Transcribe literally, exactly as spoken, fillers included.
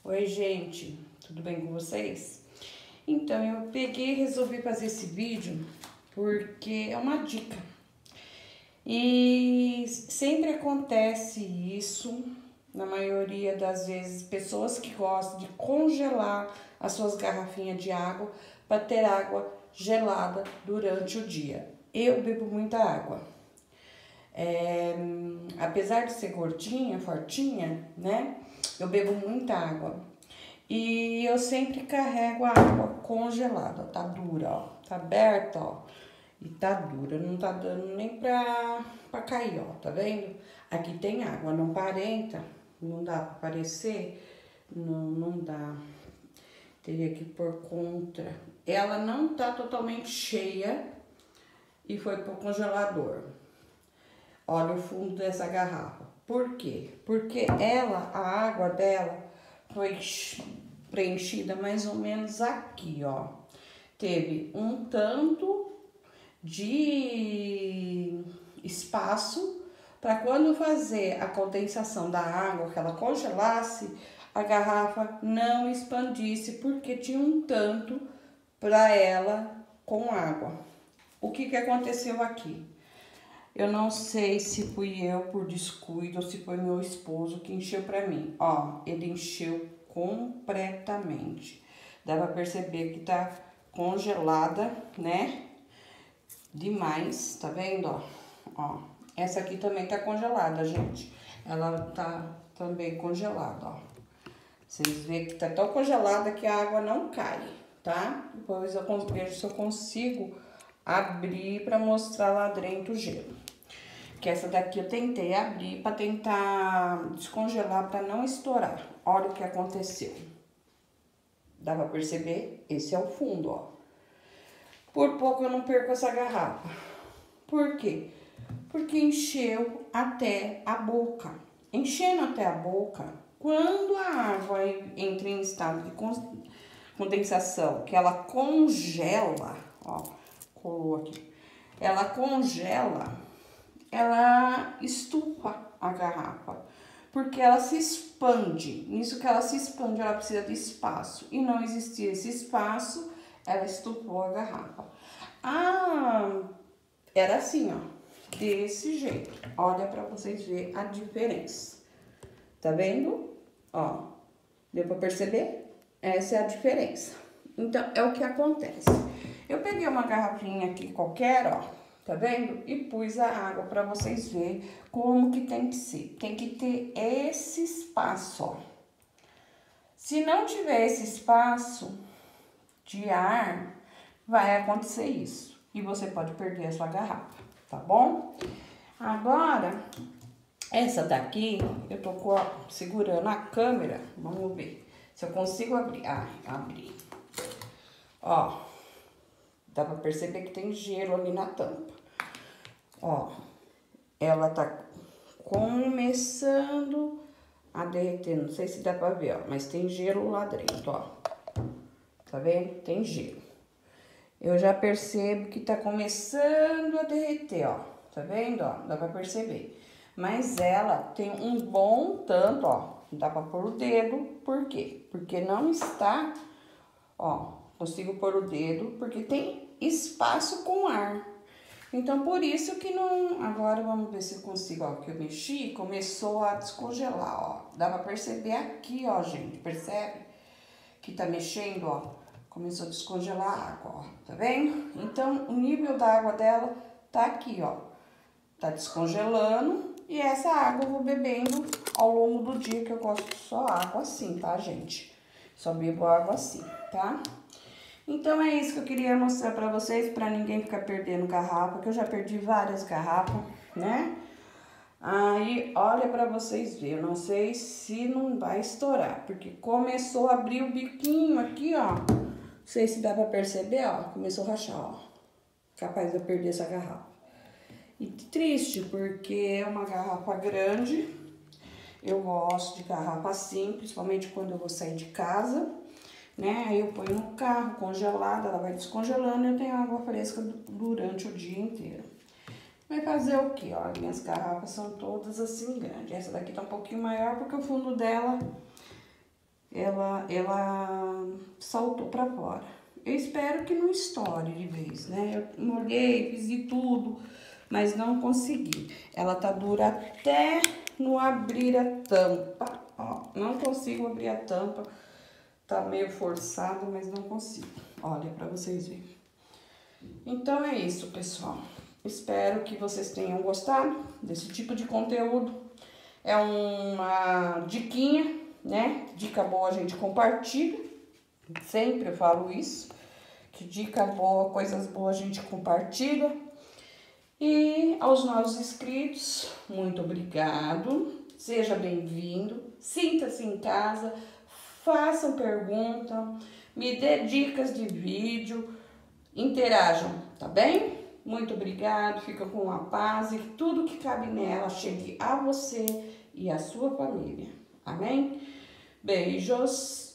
Oi, gente, tudo bem com vocês? Então, eu peguei e resolvi fazer esse vídeo porque é uma dica. E sempre acontece isso, na maioria das vezes, pessoas que gostam de congelar as suas garrafinhas de água para ter água gelada durante o dia. Eu bebo muita água. É, apesar de ser gordinha, fortinha, né? Eu bebo muita água. E eu sempre carrego a água congelada, ó, tá dura, ó, tá aberta, ó, e tá dura, não tá dando nem pra, pra cair, ó, tá vendo? Aqui tem água, não aparenta, não dá pra aparecer, não, não dá, teria que pôr contra. Ela não tá totalmente cheia e foi pro congelador. Olha o fundo dessa garrafa. Por quê? Porque ela, a água dela foi preenchida mais ou menos aqui, ó. Teve um tanto de espaço para quando fazer a condensação da água, que ela congelasse, a garrafa não expandisse, porque tinha um tanto para ela com água. O que que aconteceu aqui? Eu não sei se fui eu por descuido ou se foi meu esposo que encheu pra mim. Ó, ele encheu completamente. Dá pra perceber que tá congelada, né? Demais, tá vendo, ó? Ó, essa aqui também tá congelada, gente. Ela tá também congelada, ó. Vocês veem que tá tão congelada que a água não cai, tá? Depois eu vejo se eu consigo abrir pra mostrar lá dentro o gelo. Que essa daqui eu tentei abrir para tentar descongelar para não estourar. Olha o que aconteceu. Dá para perceber? Esse é o fundo, ó. Por pouco eu não perco essa garrafa. Por quê? Porque encheu até a boca. Enchendo até a boca, quando a água entra em estado de condensação, que ela congela, ó, colou aqui. Ela congela, ela estufa a garrafa, porque ela se expande. Nisso que ela se expande, ela precisa de espaço. E não existia esse espaço, ela estufou a garrafa. Ah, era assim, ó, desse jeito. Olha pra vocês verem a diferença. Tá vendo? Ó, deu pra perceber? Essa é a diferença. Então, é o que acontece. Eu peguei uma garrafinha aqui qualquer, ó, tá vendo? E pus a água pra vocês verem como que tem que ser. Tem que ter esse espaço, ó. Se não tiver esse espaço de ar, vai acontecer isso. E você pode perder a sua garrafa, tá bom? Agora, essa daqui, eu tô segurando a câmera. Vamos ver se eu consigo abrir. Ah, abri. Ó, dá pra perceber que tem gelo ali na tampa. Ó, ela tá começando a derreter, não sei se dá pra ver, ó, mas tem gelo lá dentro, ó. Tá vendo? Tem gelo. Eu já percebo que tá começando a derreter, ó. Tá vendo, ó? Dá pra perceber. Mas ela tem um bom tanto, ó. Dá pra pôr o dedo, por quê? Porque não está, ó, consigo pôr o dedo, porque tem espaço com ar. Então, por isso que não... Agora, vamos ver se eu consigo, ó, que eu mexi, começou a descongelar, ó. Dá pra perceber aqui, ó, gente, percebe? Que tá mexendo, ó, começou a descongelar a água, ó, tá vendo? Então, o nível da água dela tá aqui, ó. Tá descongelando e essa água eu vou bebendo ao longo do dia, que eu gosto só água assim, tá, gente? Só bebo água assim, tá? Então, é isso que eu queria mostrar pra vocês, pra ninguém ficar perdendo garrafa, que eu já perdi várias garrafas, né? Aí, olha pra vocês verem, eu não sei se não vai estourar, porque começou a abrir o biquinho aqui, ó. Não sei se dá pra perceber, ó, começou a rachar, ó. Capaz de eu perder essa garrafa. E triste, porque é uma garrafa grande, eu gosto de garrafa assim, principalmente quando eu vou sair de casa, né? Aí eu ponho no carro, congelada, ela vai descongelando e eu tenho água fresca durante o dia inteiro. Vai fazer o quê? Ó, minhas garrafas são todas assim grandes. Essa daqui tá um pouquinho maior porque o fundo dela é ela, ela saltou pra fora. Eu espero que não estoure de vez, né? Eu molhei, fiz de tudo, mas não consegui. Ela tá dura até no abrir a tampa, ó. Não consigo abrir a tampa, tá meio forçado, mas não consigo. Olha, pra vocês verem. Então é isso, pessoal. Espero que vocês tenham gostado desse tipo de conteúdo. É uma diquinha, né? Dica boa a gente compartilha. Sempre eu falo isso. Que dica boa, coisas boas a gente compartilha. E aos novos inscritos, muito obrigado. Seja bem-vindo. Sinta-se em casa. Façam pergunta. Me dê dicas de vídeo. Interajam, tá bem? Muito obrigado. Fica com a paz e tudo que cabe nela chegue a você e a sua família. Amém? Beijos.